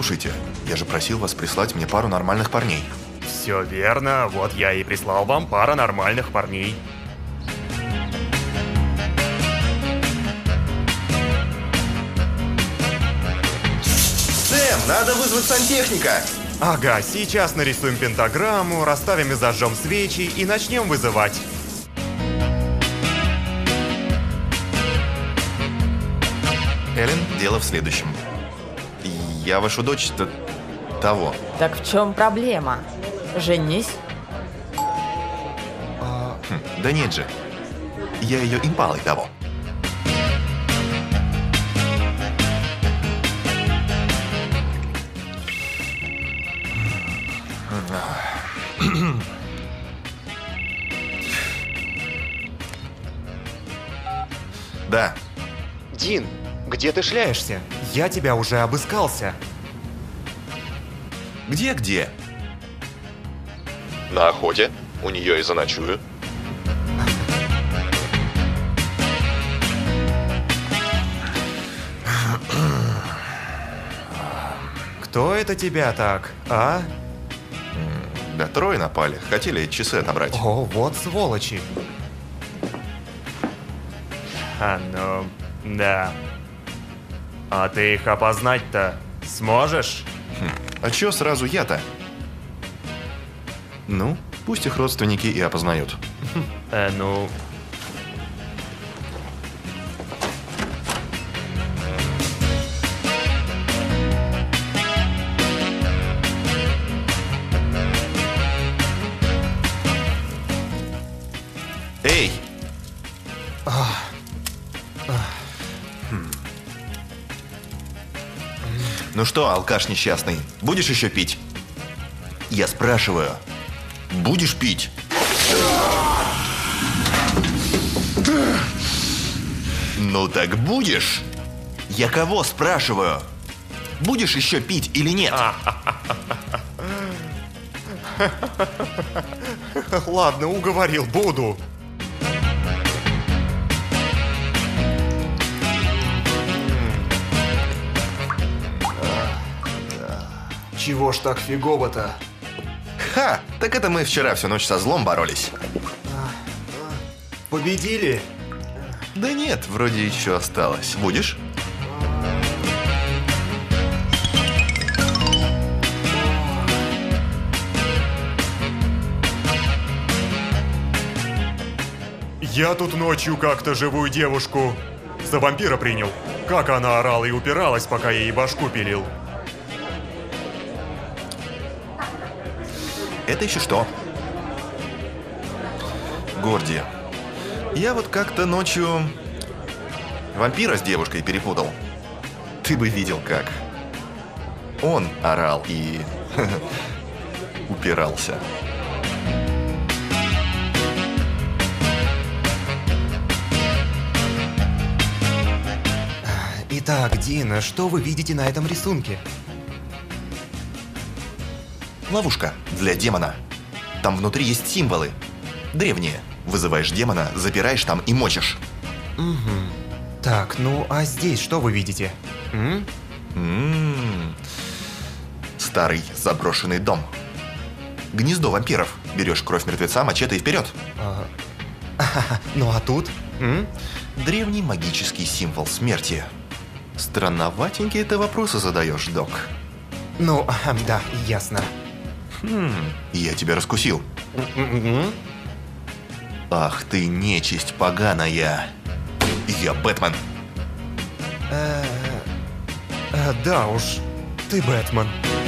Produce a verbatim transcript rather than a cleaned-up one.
Слушайте, я же просил вас прислать мне пару нормальных парней. Все верно, вот я и прислал вам пару нормальных парней. Сэм, надо вызвать сантехника! Ага, сейчас нарисуем пентаграмму, расставим и зажжем свечи и начнем вызывать. Эллен, дело в следующем. Я вашу дочь т- того. Так в чем проблема? Женись? А, хм, да нет же. Я ее импалой того. Да. Дин, где ты шляешься? Я тебя уже обыскался. Где-где? На охоте. У нее и заночую. Кто это тебя так, а? Да трое напали. Хотели часы отобрать. О, вот сволочи. А, ну, да. А ты их опознать-то сможешь? Хм, а чё сразу я-то? Ну, пусть их родственники и опознают. Э, ну... Эй! Ну что, алкаш несчастный, будешь еще пить? Я спрашиваю, будешь пить? Ну так будешь? Я кого спрашиваю? Будешь еще пить или нет? Ладно, уговорил, буду. Чего ж так фигово-то? Ха! Так это мы вчера всю ночь со злом боролись. Победили? Да нет, вроде еще осталось. Будешь? Я тут ночью как-то живую девушку за вампира принял. Как она орала и упиралась, пока я ей башку пилил. Это еще что? Горди. Я вот как-то ночью вампира с девушкой перепутал. Ты бы видел как. Он орал и упирался. Итак, Дина, что вы видите на этом рисунке? Ловушка для демона. Там внутри есть символы. Древние. Вызываешь демона, запираешь там и мочишь. Угу. Так, ну а здесь что вы видите? М? М-м-м. Старый заброшенный дом. Гнездо вампиров. Берешь кровь мертвеца, мачете и вперед. А... Ну а тут? М? Древний магический символ смерти. Странноватенькие ты вопросы задаешь, док. Ну, да, ясно. Хм, я тебя раскусил. М-м-м. Ах ты нечисть поганая. Я Бэтмен. Э, э, да уж, ты Бэтмен.